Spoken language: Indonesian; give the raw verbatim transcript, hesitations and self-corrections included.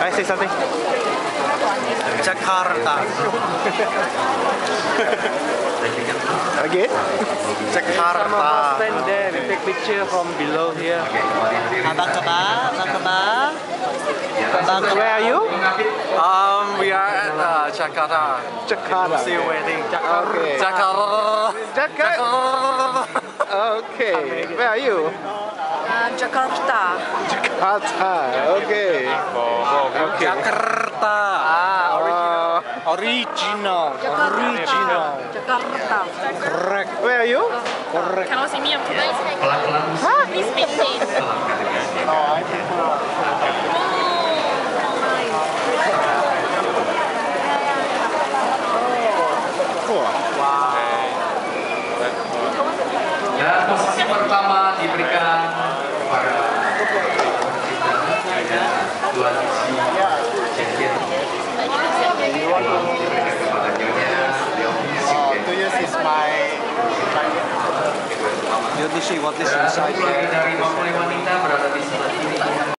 I say something. Jakarta. Again? Jakarta. Stand there. We take picture from below here. Bangkok, Bangkok. Where are you? Um, we are at uh, Jakarta. Jakarta. Still waiting. Okay. Jakarta. Jakarta. Okay. Where are you? Uh, Jakarta. Jakarta. Okay. Okay. Jakarta. Ah, uh, Original. Original. Jakarta. Correct. where are you? Correct. Cannot see me on today. Huh? Please maintain. Dan posisi pertama diberikan kepada dua sisi champion. Diberikan kepada Nyonya Oh, two years is my. You want to see what is inside Dari mempelai wanita berada di sebelah kiri.